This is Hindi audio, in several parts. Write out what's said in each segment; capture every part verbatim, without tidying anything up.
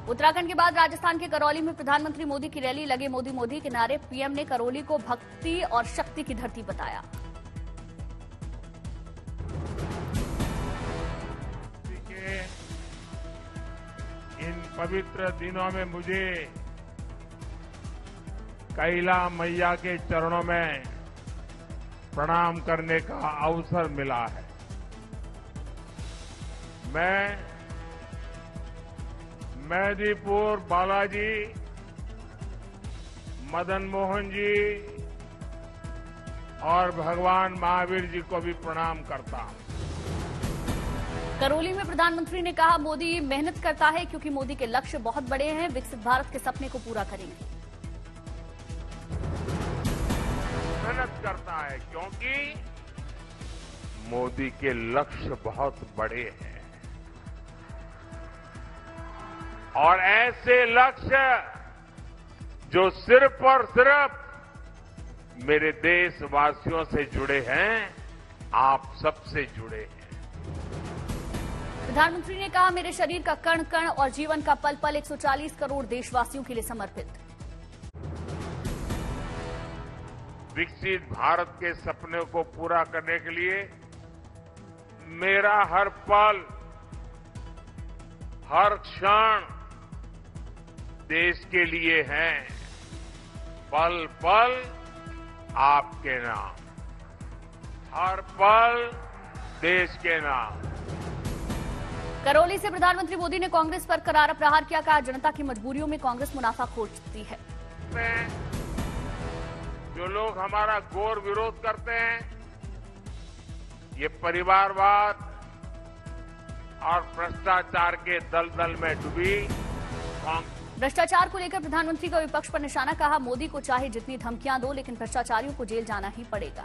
उत्तराखंड के बाद राजस्थान के करौली में प्रधानमंत्री मोदी की रैली, लगे मोदी मोदी के नारे। पीएम ने करौली को भक्ति और शक्ति की धरती बताया। इन पवित्र दिनों में मुझे कैला मैया के चरणों में प्रणाम करने का अवसर मिला है। मैं मेहदीपुर बालाजी, मदन मोहन जी और भगवान महावीर जी को भी प्रणाम करता हूं। करौली में प्रधानमंत्री ने कहा, मोदी मेहनत करता है क्योंकि मोदी के लक्ष्य बहुत बड़े हैं, विकसित भारत के सपने को पूरा करेंगे। मेहनत करता है क्योंकि मोदी के लक्ष्य बहुत बड़े हैं और ऐसे लक्ष्य जो सिर्फ और सिर्फ मेरे देशवासियों से जुड़े हैं, आप सबसे जुड़े हैं। प्रधानमंत्री ने कहा, मेरे शरीर का कण कण और जीवन का पल पल एक सौ चालीस करोड़ देशवासियों के लिए समर्पित। विकसित भारत के सपने को पूरा करने के लिए मेरा हर पल, हर क्षण देश के लिए है। पल पल आपके नाम, हर पल देश के नाम। करौली से प्रधानमंत्री मोदी ने कांग्रेस पर करारा प्रहार किया। कहा, जनता की मजबूरियों में कांग्रेस मुनाफा खोजती है। जो लोग हमारा घोर विरोध करते हैं, ये परिवारवाद और भ्रष्टाचार के दलदल में डूबी भ्रष्टाचार को लेकर प्रधानमंत्री का विपक्ष पर निशाना। कहा, मोदी को चाहे जितनी धमकियां दो, लेकिन भ्रष्टाचारियों को जेल जाना ही पड़ेगा।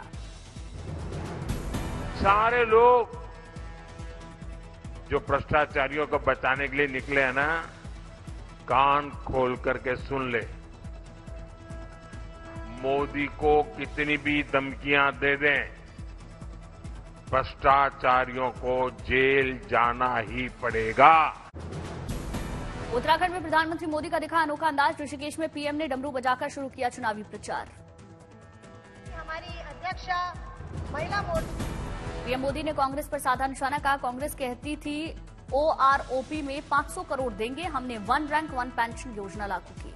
सारे लोग जो भ्रष्टाचारियों को बचाने के लिए निकले हैं ना, कान खोल करके सुन ले। मोदी को कितनी भी धमकियां दे दें, भ्रष्टाचारियों को जेल जाना ही पड़ेगा। उत्तराखंड में प्रधानमंत्री मोदी का दिखा अनोखा अंदाज। ऋषिकेश में पीएम ने डमरू बजाकर शुरू किया चुनावी प्रचार। हमारी अध्यक्षा महिला मोर्चा पीएम मोदी ने कांग्रेस पर साधा निशाना। कहा, कांग्रेस कहती थी ओआरओपी में पांच सौ करोड़ देंगे, हमने वन रैंक वन पेंशन योजना लागू की।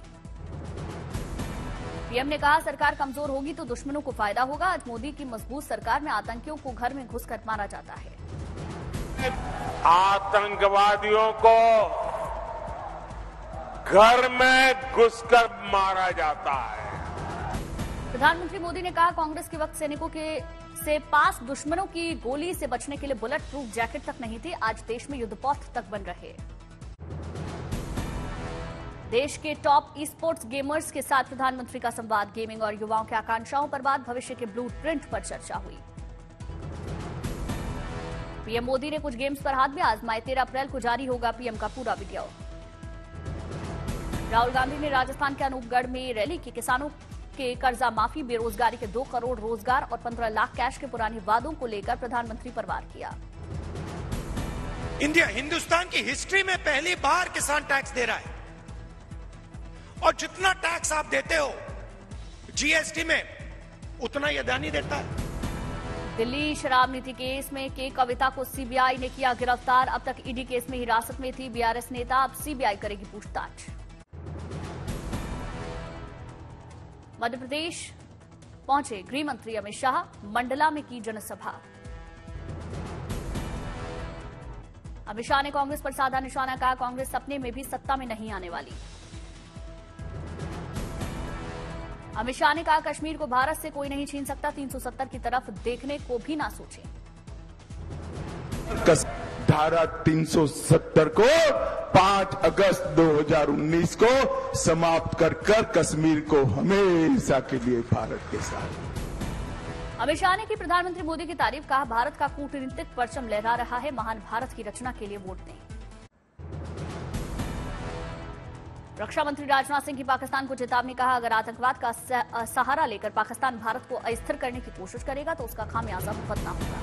पीएम ने कहा, सरकार कमजोर होगी तो दुश्मनों को फायदा होगा। आज मोदी की मजबूत सरकार में आतंकियों को घर में घुसकर मारा जाता है। आतंकवादियों को घर में घुसकर मारा जाता है। प्रधानमंत्री मोदी ने कहा, कांग्रेस के वक्त सैनिकों के से पास दुश्मनों की गोली से बचने के लिए बुलेट प्रूफ जैकेट तक नहीं थे, आज देश में युद्धपोत तक बन रहे। देश के टॉप ई स्पोर्ट्स गेमर्स के साथ प्रधानमंत्री का संवाद। गेमिंग और युवाओं की आकांक्षाओं पर बात, भविष्य के ब्लू प्रिंट पर चर्चा हुई। पीएम मोदी ने कुछ गेम्स पर हाथ भी आजमाए। तेरह अप्रैल को जारी होगा पीएम का पूरा वीडियो। राहुल गांधी ने राजस्थान के अनूपगढ़ में रैली की। किसानों के कर्जा माफी, बेरोजगारी के दो करोड़ रोजगार और पंद्रह लाख कैश के पुराने वादों को लेकर प्रधानमंत्री पर वार किया। इंडिया हिंदुस्तान की हिस्ट्री में पहली बार किसान टैक्स दे रहा है और जितना टैक्स आप देते हो जीएसटी में, उतना ही अदानी देता है। दिल्ली शराब नीति केस में के कविता को सीबीआई ने किया गिरफ्तार। अब तक ईडी केस में हिरासत में थी बीआरएस नेता, अब सीबीआई करेगी पूछताछ। मध्य प्रदेश पहुंचे गृह मंत्री अमित शाह, मंडला में की जनसभा। अमित शाह ने कांग्रेस पर साधा निशाना। कहा, कांग्रेस सपने में भी सत्ता में नहीं आने वाली। अमित शाह ने कहा, कश्मीर को भारत से कोई नहीं छीन सकता, तीन सौ सत्तर की तरफ देखने को भी ना सोचें। धारा तीन सौ सत्तर को पांच अगस्त दो हज़ार उन्नीस को समाप्त कर कर कश्मीर को हमेशा के लिए भारत के साथ। अमित शाह ने की प्रधानमंत्री मोदी की तारीफ। कहा, भारत का कूटनीतिक परचम लहरा रहा है, महान भारत की रचना के लिए वोट दें। रक्षा मंत्री राजनाथ सिंह की पाकिस्तान को चेतावनी। कहा, अगर आतंकवाद का सहारा लेकर पाकिस्तान भारत को अस्थिर करने की कोशिश करेगा तो उसका खामियाजा भुगतना होगा।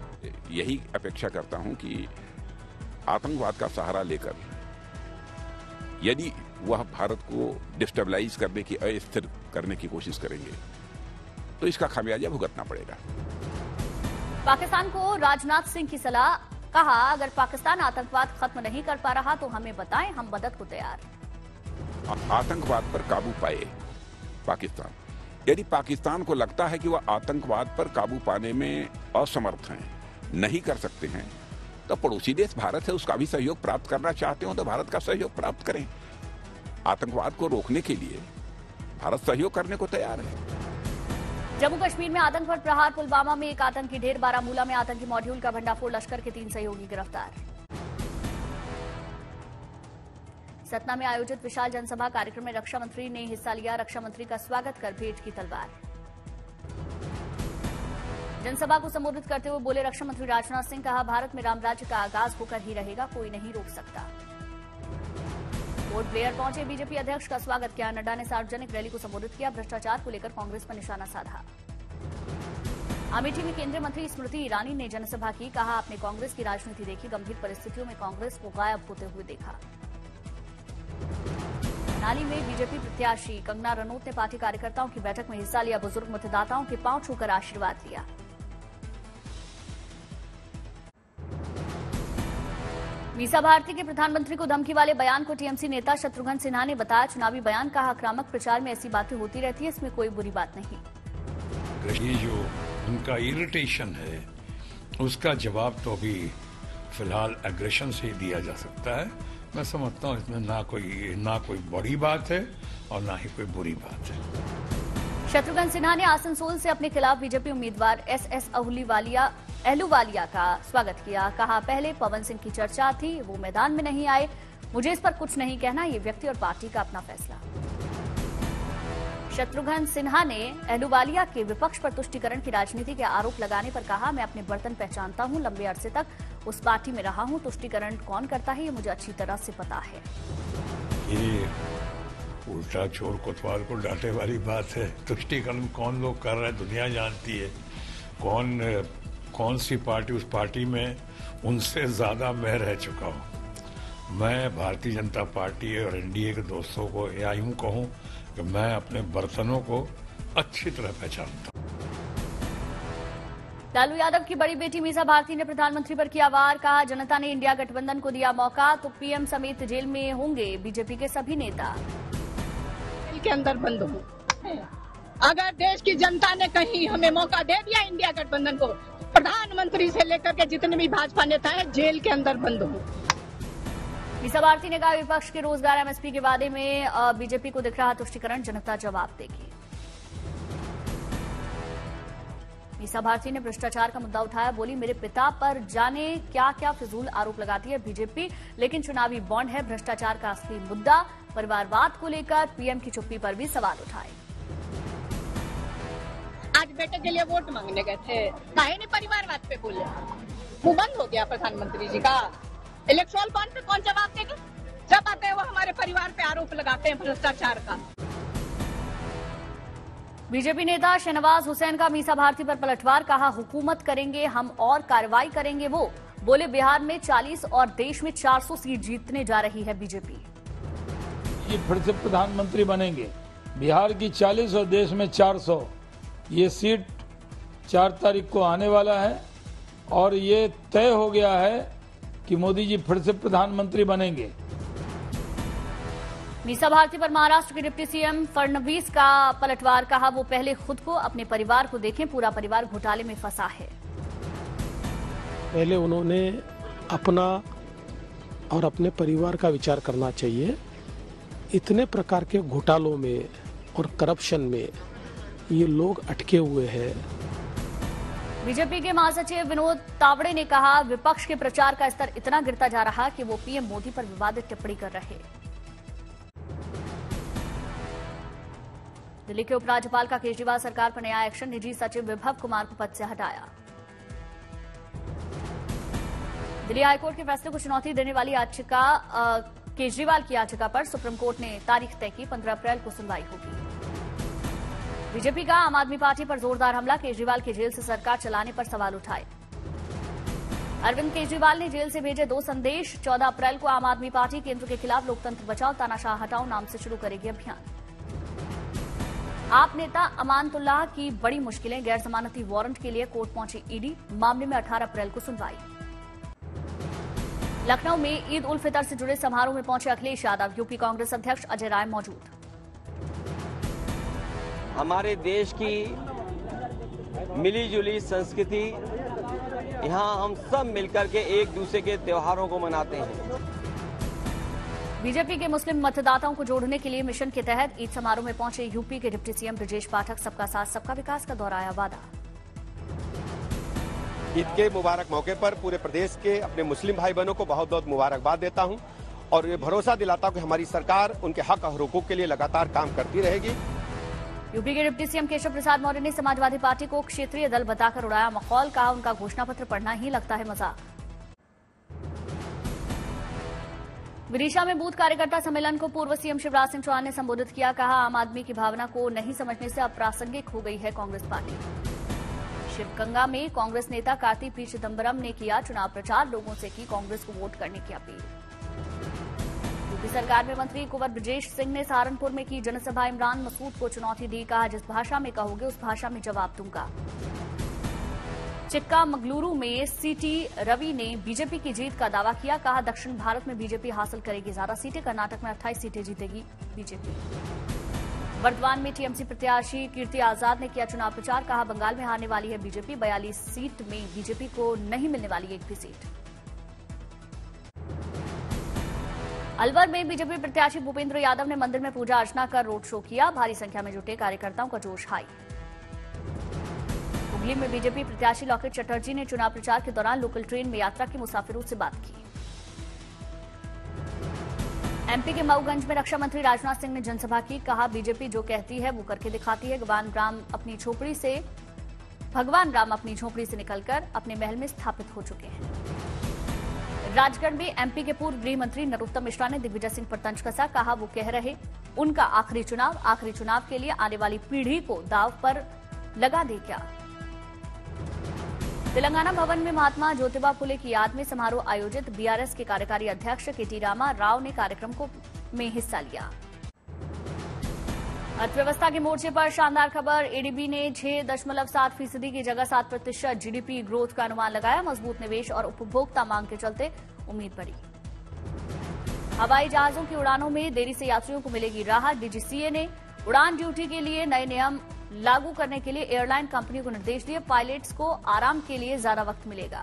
यही अपेक्षा करता हूं कि आतंकवाद का सहारा लेकर यदि वह भारत को डिस्टेबलाइज करने की, अस्थिर करने की कोशिश करेंगे तो इसका खामियाजा भुगतना पड़ेगा। पाकिस्तान को राजनाथ सिंह की सलाह, कहा अगर पाकिस्तान आतंकवाद खत्म नहीं कर पा रहा तो हमें बताएं, हम मदद को तैयार। आतंकवाद पर काबू पाए पाकिस्तान, यदि पाकिस्तान को लगता है कि वह आतंकवाद पर काबू पाने में असमर्थ हैं, नहीं कर सकते हैं, तो पड़ोसी देश भारत है, उसका भी सहयोग प्राप्त करना चाहते हो तो भारत का सहयोग प्राप्त करें। आतंकवाद को रोकने के लिए भारत सहयोग करने को तैयार है। जम्मू कश्मीर में आतंक पर प्रहार, पुलवामा में एक आतंकी ढेर, बारामूला में आतंकी मॉड्यूल का भंडाफोड़, लश्कर के तीन सहयोगी गिरफ्तार। सतना में आयोजित विशाल जनसभा कार्यक्रम में रक्षा मंत्री ने हिस्सा लिया, रक्षा मंत्री का स्वागत कर भेंट की तलवार। जनसभा को संबोधित करते हुए बोले रक्षा मंत्री राजनाथ सिंह, कहा भारत में राम राज्य का आगाज होकर ही रहेगा, कोई नहीं रोक सकता। पोर्ट ब्लेयर पहुंचे बीजेपी अध्यक्ष का स्वागत किया, नड्डा ने सार्वजनिक रैली को संबोधित किया, भ्रष्टाचार को लेकर कांग्रेस पर निशाना साधा। अमेठी में केंद्रीय मंत्री स्मृति ईरानी ने जनसभा की, कहा आपने कांग्रेस की राजनीति देखी, गंभीर परिस्थितियों में कांग्रेस को गायब होते हुए देखा। मनाली में बीजेपी प्रत्याशी कंगना रनौत ने पार्टी कार्यकर्ताओं की बैठक में हिस्सा लिया, बुजुर्ग मतदाताओं के पांव छूकर आशीर्वाद लिया। मीसा भारती के प्रधानमंत्री को धमकी वाले बयान को टीएमसी नेता शत्रुघ्न सिन्हा ने बताया चुनावी बयान, कहा आक्रामक प्रचार में ऐसी बातें होती रहती है, इसमें कोई बुरी बात नहीं। ये जो उनका इरिटेशन है उसका जवाब तो अभी फिलहाल एग्रेशन से ही दिया जा सकता है। मैं समझता हूँ इसमें ना कोई ना कोई बड़ी बात है और ना ही कोई बुरी बात है। शत्रुघ्न सिन्हा ने आसनसोल से अपने खिलाफ बीजेपी उम्मीदवार एस एस अहलूवालिया अहलूवालिया का स्वागत किया, कहा पहले पवन सिंह की चर्चा थी, वो मैदान में नहीं आए, मुझे इस पर कुछ नहीं कहना, ये व्यक्ति और पार्टी का अपना फैसला। शत्रुघ्न सिन्हा ने अहलूवालिया के विपक्ष पर तुष्टीकरण की राजनीति के आरोप लगाने पर कहा, मैं अपने बर्तन पहचानता हूं, लंबे अरसे तक उस पार्टी में रहा हूं, तुष्टीकरण कौन करता है ये मुझे अच्छी तरह से पता है। ये उल्टा चोर कोतवाल को डांटे वाली बात है। तुष्टीकरण कौन लोग कर रहे हैं दुनिया जानती है, कौन कौन सी पार्टी, उस पार्टी में उनसे ज्यादा मैं रह चुका हूं। मैं भारतीय जनता पार्टी और एनडीए के दोस्तों को या यूं कहूं कि मैं अपने बर्तनों को अच्छी तरह पहचानता हूं। लालू यादव की बड़ी बेटी मीसा भारती ने प्रधानमंत्री पर किया वार, कहा जनता ने इंडिया गठबंधन को दिया मौका तो पीएम समेत जेल में होंगे बीजेपी के सभी नेता। जेल के अंदर बंद हो, अगर देश की जनता ने कहीं हमें मौका दे दिया इंडिया गठबंधन को, प्रधानमंत्री से लेकर के जितने भी भाजपा नेता हैं जेल के अंदर बंद हो। मीसा भारती ने कहा विपक्ष के रोजगार एमएसपी के वादे में बीजेपी को दिख रहा तुष्टीकरण, जनता जवाब देगी। मीसा भारती ने भ्रष्टाचार का मुद्दा उठाया, बोली मेरे पिता पर जाने क्या क्या फिजूल आरोप लगाती है बीजेपी, लेकिन चुनावी बॉन्ड है भ्रष्टाचार का असली मुद्दा। परिवारवाद को लेकर पीएम की चुप्पी पर भी सवाल उठाए। आज बेटे के लिए वोट मांगने गए थे, काहे नहीं परिवारवाद पे बोले, मुंह बंद हो गया प्रधानमंत्री जी का। इलेक्ट्रल बॉन्ड पे कौन जवाब देगा? जब आते हैं वो हमारे परिवार पे आरोप लगाते हैं भ्रष्टाचार का। बीजेपी नेता शहनवाज हुसैन का मीसा भारती पर पलटवार, कहा हुकूमत करेंगे हम और कार्रवाई करेंगे वो। बोले बिहार में चालीस और देश में चार सौ सीट जीतने जा रही है बीजेपी। ये फिर से प्रधानमंत्री बनेंगे, बिहार की चालीस और देश में चार सौ, ये सीट चार तारीख को आने वाला है और ये तय हो गया है कि मोदी जी फिर से प्रधानमंत्री बनेंगे। मीसा भारती पर महाराष्ट्र के डिप्टी सीएम फडणवीस का पलटवार, कहा वो पहले खुद को अपने परिवार को देखें, पूरा परिवार घोटाले में फंसा है। पहले उन्होंने अपना और अपने परिवार का विचार करना चाहिए। इतने प्रकार के घोटालों में और करप्शन में ये लोग अटके हुए हैं। बीजेपी के महासचिव विनोद तावड़े ने कहा विपक्ष के प्रचार का स्तर इतना गिरता जा रहा कि वो पीएम मोदी पर विवादित टिप्पणी कर रहे। दिल्ली के उपराज्यपाल का केजरीवाल सरकार पर नया एक्शन, निजी सचिव विभव कुमार को पद से हटाया। दिल्ली हाईकोर्ट के फैसले को चुनौती देने वाली याचिका केजरीवाल की याचिका पर सुप्रीम कोर्ट ने तारीख तय की, पंद्रह अप्रैल को सुनवाई होगी। बीजेपी का आम आदमी पार्टी पर जोरदार हमला, केजरीवाल के जेल से सरकार चलाने पर सवाल उठाए। अरविंद केजरीवाल ने जेल से भेजे दो संदेश। चौदह अप्रैल को आम आदमी पार्टी केंद्र के खिलाफ लोकतंत्र बचाओ तानाशाह हटाओ नाम से शुरू करेगी अभियान। आप नेता अमानतुल्लाह की बड़ी मुश्किलें, गैर जमानती वारंट के लिए कोर्ट पहुंची ईडी। मामले में अठारह अप्रैल को सुनवाई। लखनऊ में ईद उल फितर से जुड़े समारोह में पहुंचे अखिलेश यादव। यूपी कांग्रेस अध्यक्ष अजय राय मौजूद। हमारे देश की मिली जुली संस्कृति, यहाँ हम सब मिलकर के एक दूसरे के त्योहारों को मनाते हैं। बीजेपी के मुस्लिम मतदाताओं को जोड़ने के लिए मिशन के तहत ईद समारोह में पहुंचे यूपी के डिप्टी सीएम ब्रजेश पाठक। सबका साथ सबका विकास का दोहराया वादा। ईद के मुबारक मौके पर पूरे प्रदेश के अपने मुस्लिम भाई बहनों को बहुत बहुत मुबारकबाद देता हूं और ये भरोसा दिलाता हूं कि हमारी सरकार उनके हक और हुकूक के लिए लगातार काम करती रहेगी। यूपी के डिप्टी सीएम केशव प्रसाद मौर्य ने समाजवादी पार्टी को क्षेत्रीय दल बताकर उड़ाया मखौल। कहा उनका घोषणा पत्र पढ़ना ही लगता है मजाक। विदिशा में बूथ कार्यकर्ता सम्मेलन को पूर्व सीएम शिवराज सिंह चौहान ने संबोधित किया। कहा आम आदमी की भावना को नहीं समझने से अप्रासंगिक हो गई है कांग्रेस पार्टी। शिवगंगा में कांग्रेस नेता कार्ति पी चिदम्बरम ने किया चुनाव प्रचार। लोगों से की कांग्रेस को वोट करने की अपील। यूपी सरकार में मंत्री कुंवर ब्रजेश सिंह ने सहारनपुर में की जनसभा। इमरान मसूद को चुनौती दी। कहा जिस भाषा में कहोगे उस भाषा में जवाब दूंगा। चिक्कामगलुरु में सीटी रवि ने बीजेपी की जीत का दावा किया। कहा दक्षिण भारत में बीजेपी हासिल करेगी ज्यादा सीटें। कर्नाटक में अट्ठाईस सीटें जीतेगी बीजेपी। वर्धमान में टीएमसी प्रत्याशी कीर्ति आजाद ने किया चुनाव प्रचार। कहा बंगाल में हारने वाली है बीजेपी। बयालीस सीट में बीजेपी को नहीं मिलने वाली एक भी सीट। अलवर में बीजेपी प्रत्याशी भूपेंद्र यादव ने मंदिर में पूजा अर्चना कर रोड शो किया। भारी संख्या में जुटे कार्यकर्ताओं का जोश हाई। हुगली में बीजेपी प्रत्याशी लॉकेट चटर्जी ने चुनाव प्रचार के दौरान लोकल ट्रेन में यात्रा के मुसाफिरों से बात की। एमपी के मऊगंज में रक्षा मंत्री राजनाथ सिंह ने जनसभा की। कहा बीजेपी जो कहती है वो करके दिखाती है। भगवान राम अपनी झोपड़ी से भगवान राम अपनी झोपड़ी से निकलकर अपने महल में स्थापित हो चुके हैं। राजगढ़ में एमपी के पूर्व गृह मंत्री नरोत्तम मिश्रा ने दिग्विजय सिंह पर तंज कसा। कहा वो कह रहे उनका आखिरी चुनाव आखिरी चुनाव के लिए आने वाली पीढ़ी को दाव पर लगा दे क्या। तेलंगाना भवन में महात्मा ज्योतिबा फुले की याद में समारोह आयोजित। बीआरएस के कार्यकारी अध्यक्ष केटी रामा राव ने कार्यक्रम को में हिस्सा लिया। अर्थव्यवस्था के मोर्चे पर शानदार खबर। एडीबी ने छह दशमलव सात फीसदी की जगह सात प्रतिशत जीडीपी ग्रोथ का अनुमान लगाया। मजबूत निवेश और उपभोक्ता मांग के चलते उम्मीद बढ़ी। हवाई जहाजों की उड़ानों में देरी से यात्रियों को मिलेगी राहत। डीजीसीए ने उड़ान ड्यूटी के लिए नए नियम लागू करने के लिए एयरलाइन कंपनी को निर्देश दिए। पायलट्स को आराम के लिए ज्यादा वक्त मिलेगा।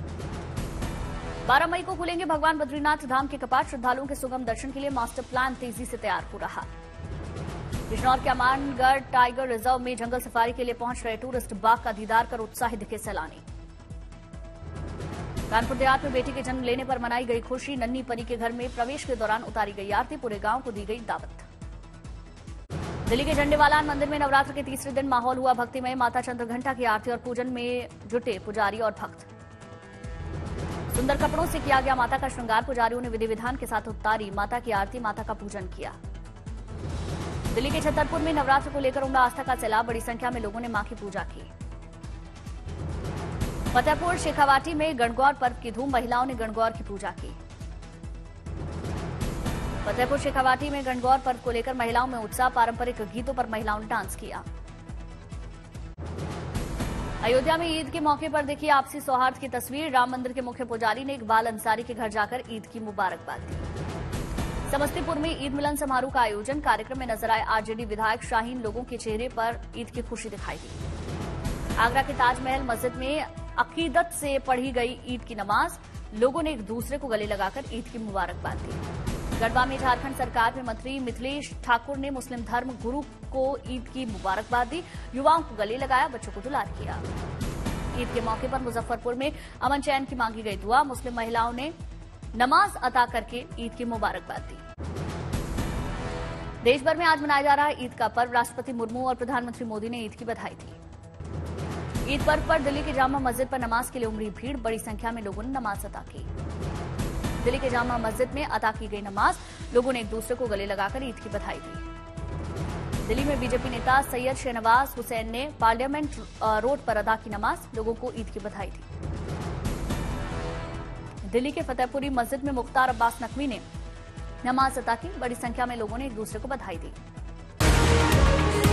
बारह मई को खुलेंगे भगवान बद्रीनाथ धाम के कपाट। श्रद्धालुओं के सुगम दर्शन के लिए मास्टर प्लान तेजी से तैयार हो रहा। बिजनौर के अमानगढ़ टाइगर रिजर्व में जंगल सफारी के लिए पहुंच रहे टूरिस्ट बाघ का दीदार कर उत्साहित दिखे सैलानी। कानपुर देहात में बेटी के जन्म लेने पर मनाई गई खुशी। नन्ही परी के घर में प्रवेश के दौरान उतारी गई आरती। पूरे गांव को दी गई दावत। दिल्ली के झंडेवालान मंदिर में नवरात्र के तीसरे दिन माहौल हुआ भक्तिमय। माता चंद्रघंटा की आरती और पूजन में जुटे पुजारी और भक्त। सुंदर कपड़ों से किया गया माता का श्रृंगार। पुजारियों ने विधि विधान के साथ उतारी माता की आरती, माता का पूजन किया। दिल्ली के छतरपुर में नवरात्र को लेकर उमड़ा आस्था का सैलाब। बड़ी संख्या में लोगों ने मां की पूजा की। फतेहपुर शेखावाटी में गणगौर पर्व की धूम। महिलाओं ने गणगौर की पूजा की। फतेहपुर शेखावाटी में गणगौर पर्व को लेकर महिलाओं में उत्साह। पारंपरिक गीतों पर महिलाओं ने डांस किया। अयोध्या में ईद के मौके पर देखिए आपसी सौहार्द की तस्वीर। राम मंदिर के मुख्य पुजारी ने इकबाल अंसारी के घर जाकर ईद की मुबारकबाद दी। समस्तीपुर में ईद मिलन समारोह का आयोजन। कार्यक्रम में नजर आए आरजेडी विधायक शाहीन। लोगों के चेहरे पर ईद की खुशी दिखाई दी। आगरा के ताजमहल मस्जिद में अकीदत से पढ़ी गई ईद की नमाज। लोगों ने एक दूसरे को गले लगाकर ईद की मुबारकबाद दी। गढ़वा में झारखंड सरकार में मंत्री मिथिलेश ठाकुर ने मुस्लिम धर्म गुरु को ईद की मुबारकबाद दी। युवाओं को गले लगाया, बच्चों को दुलार किया। ईद के मौके पर मुजफ्फरपुर में अमन चैन की मांगी गई दुआ। मुस्लिम महिलाओं ने नमाज अता करके ईद की मुबारकबाद दी। देश भर में आज मनाया जा रहा ईद का पर्व। राष्ट्रपति मुर्मू और प्रधानमंत्री मोदी ने ईद की बधाई दी। ईद पर्व पर दिल्ली के जामा मस्जिद पर नमाज के लिए उमड़ी भीड़। बड़ी संख्या में लोगों ने नमाज अता की। दिल्ली के जामा मस्जिद में अता की गई नमाज। लोगों ने एक दूसरे को गले लगाकर ईद की बधाई दी। दिल्ली में बीजेपी नेता सैयद शहनवाज हुसैन ने पार्लियामेंट रोड पर अदा की नमाज। लोगों को ईद की बधाई दी। दिल्ली के फतेहपुरी मस्जिद में मुख्तार अब्बास नकवी ने नमाज अता की। बड़ी संख्या में लोगों ने एक दूसरे को बधाई दी।